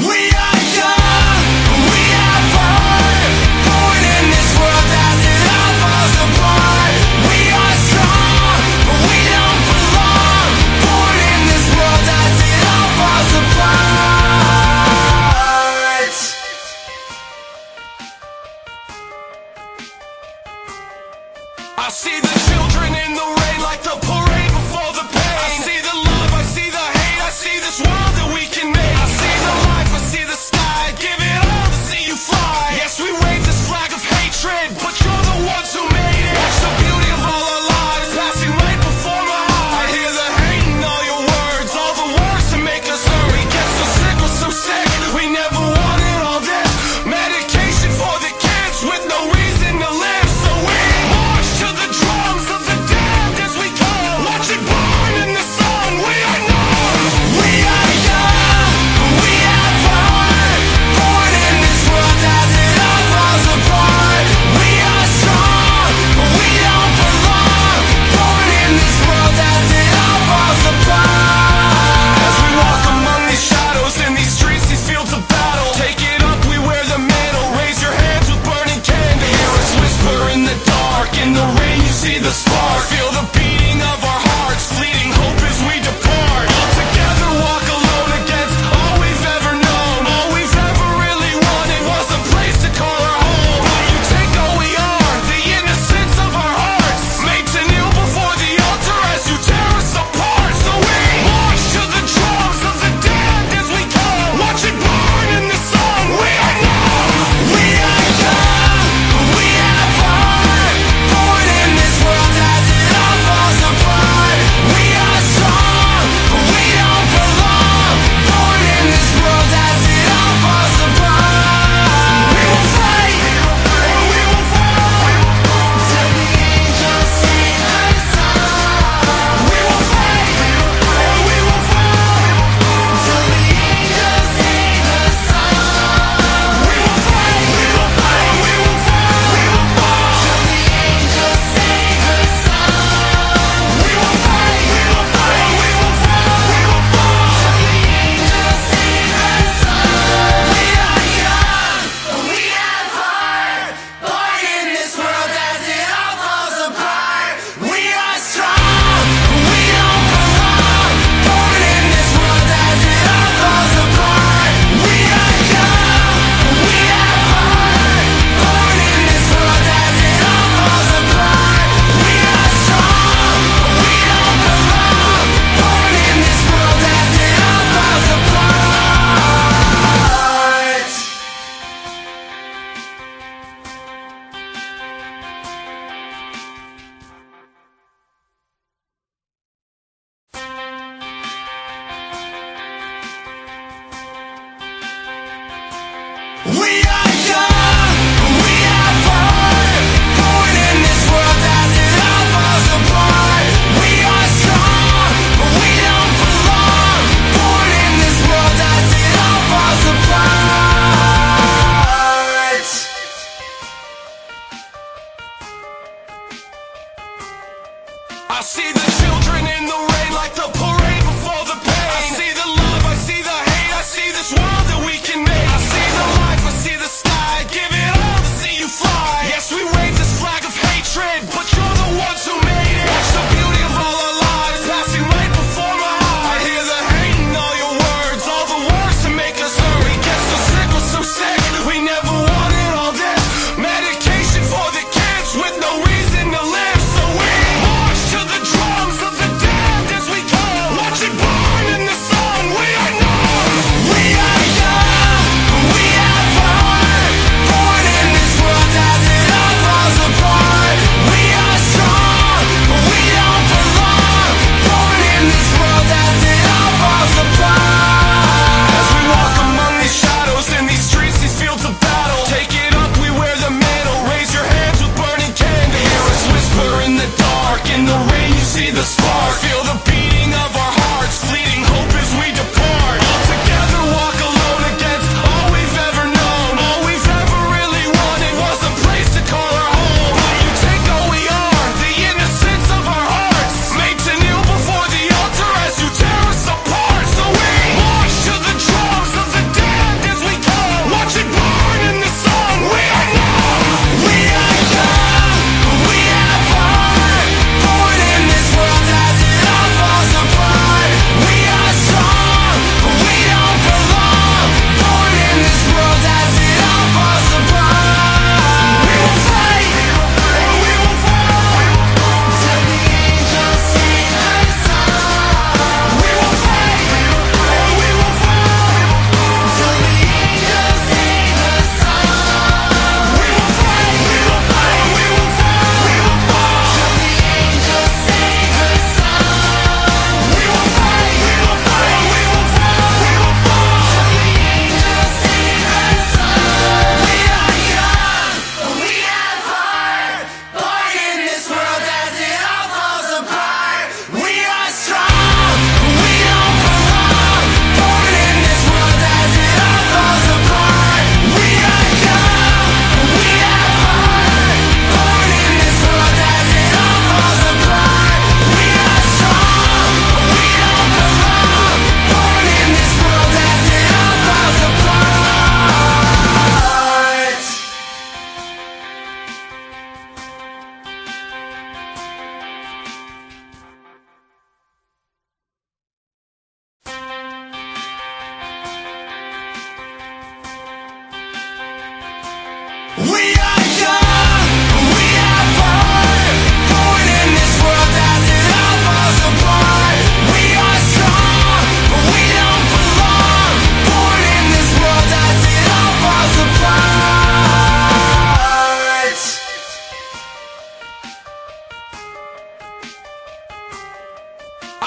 We are young, we have heart, born in this world as it all falls apart. We are strong, but we don't belong, born in this world as it all falls apart. I see the children in the rain like the parade before the pain. I see the love, I see the hate, I see this world that we can make. I see the life, I see the sky, give it all to see you fly. Yes, we wave this flag of hatred, but you're the ones who made it. Watch the beauty of all our lives passing right before my eyes. I hear the hate in all your words, all the words to make us hurt. We get so sick, we're so sick, we never wanted all this. Medication for the kids with no reason to live. So we march to the drums of the damned as we go. Watch it burn in the sun, we are numb. We are young, we have heart, born in this world as it all falls apart. We are strong, but we don't belong, born in this world as it all falls apart. As we walk among these shadows in these streets, these fields of battle, take it up, we wear the mantle, raise your hands with burning candles. Hear us whisper in the dark, in the rain you see the spark. Feel the beating of our hearts, fleeting hope as we depart. All together walk alone against all we've ever known. All we've ever really wanted was a place to call our home. Will you take all we are, the innocence of our hearts, made to kneel before the altar as you tear us apart. So we march to the drums of the damned as we go. Watch it burn in the sun, we are numb. We are young, we have heart, born in this world as it all falls apart. We are strong, but we don't belong, born in this world as it all falls apart. We will fight, or we will fall, till the angels sing our song. We will fight, or we will fall, till the angels sing our song. We will fight, or we will fall, till the angels sing our song. We will fight, or we will fall, till the angels sing our song. We are young, we have heart, born in this world as it all falls apart. We are strong, we don't belong, born in this world as it all falls apart. We are young, we have heart, born in this world as it all falls apart. We are strong, we don't belong, born in this world as it all falls apart. We are young, we have heart, born in this world as it all falls apart. We are strong, but we don't belong, born in this world as it all falls apart. I see the children in the rain like the parade before the pain. I see the love, I see the hate, I see this world that we can make. I see the life, I see the sky, give it all to see you fly. Yes, we wave this flag of hatred, but you're the ones who made it. Watch the beauty of all our lives passing right before my eyes. I hear the hate in all your words, all the words to make us hurt. We get so sick, we're so sick, we never wanted all this. Medication for the kids with no reason to live. So we march to the drums of the damned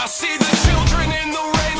I see the children in the rain